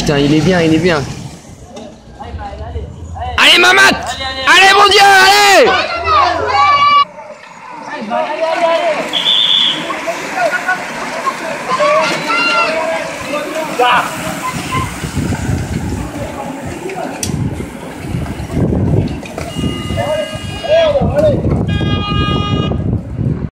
putain, il est bien, il est bien. Allez, Mamat! Allez, mon Dieu, allez! Ah